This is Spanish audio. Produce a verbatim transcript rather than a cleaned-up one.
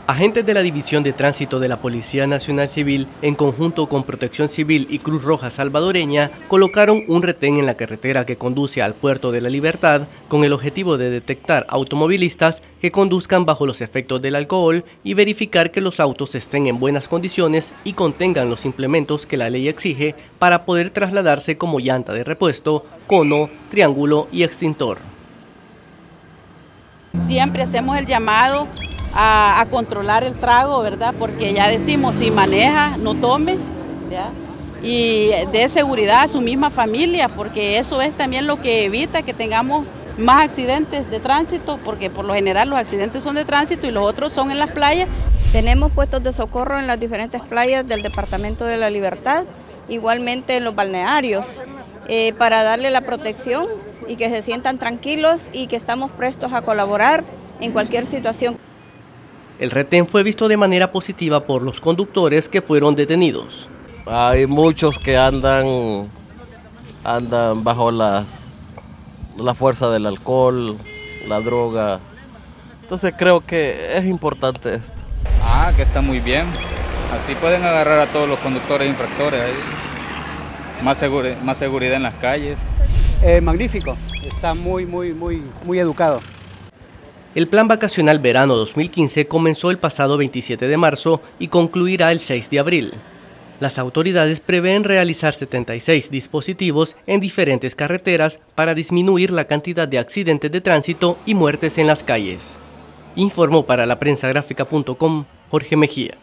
Agentes de la División de Tránsito de la Policía Nacional Civil, en conjunto con Protección Civil y Cruz Roja Salvadoreña, colocaron un retén en la carretera que conduce al Puerto de la Libertad con el objetivo de detectar automovilistas que conduzcan bajo los efectos del alcohol y verificar que los autos estén en buenas condiciones y contengan los implementos que la ley exige para poder trasladarse como llanta de repuesto, cono, triángulo y extintor. Siempre hacemos el llamado a, a controlar el trago, ¿verdad? Porque ya decimos, si maneja, no tome, ¿ya? Y dé seguridad a su misma familia, porque eso es también lo que evita que tengamos más accidentes de tránsito, porque por lo general los accidentes son de tránsito y los otros son en las playas. Tenemos puestos de socorro en las diferentes playas del Departamento de la Libertad, igualmente en los balnearios, eh, para darle la protección y que se sientan tranquilos y que estamos prestos a colaborar en cualquier situación. El retén fue visto de manera positiva por los conductores que fueron detenidos. Hay muchos que andan, andan bajo las, la fuerza del alcohol, la droga. Entonces creo que es importante esto. Ah, que está muy bien. Así pueden agarrar a todos los conductores infractores ahí. Más, segura, más seguridad en las calles. Eh, magnífico, está muy, muy, muy, muy educado. El Plan Vacacional Verano dos mil quince comenzó el pasado veintisiete de marzo y concluirá el seis de abril. Las autoridades prevén realizar setenta y seis dispositivos en diferentes carreteras para disminuir la cantidad de accidentes de tránsito y muertes en las calles. Informó para la prensa gráfica punto com Jorge Mejía.